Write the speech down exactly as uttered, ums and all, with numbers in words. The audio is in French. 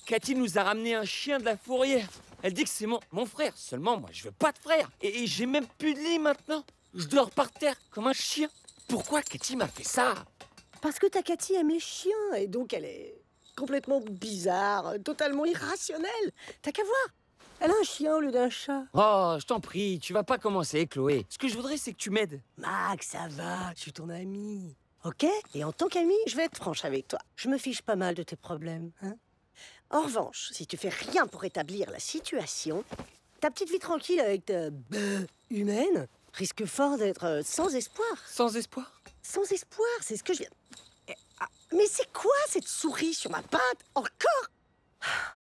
Cathy nous a ramené un chien de la fourrière. Elle dit que c'est mon, mon frère. Seulement, moi, je veux pas de frère. Et, et j'ai même plus de lit maintenant. Je dors par terre comme un chien. Pourquoi Cathy m'a fait ça? Parce que ta Cathy aime les chiens, et donc elle est complètement bizarre, totalement irrationnelle. T'as qu'à voir. Elle a un chien au lieu d'un chat. Oh, je t'en prie, tu vas pas commencer, Chloé. Ce que je voudrais, c'est que tu m'aides. Max, ça va, je suis ton ami. Ok? Et en tant qu'ami, je vais être franche avec toi. Je me fiche pas mal de tes problèmes, hein? En revanche, si tu fais rien pour rétablir la situation, ta petite vie tranquille avec ta beuh humaine risque fort d'être euh, sans espoir. Sans espoir? Sans espoir, c'est ce que je viens... Eh, ah, mais c'est quoi cette souris sur ma patte? Encore?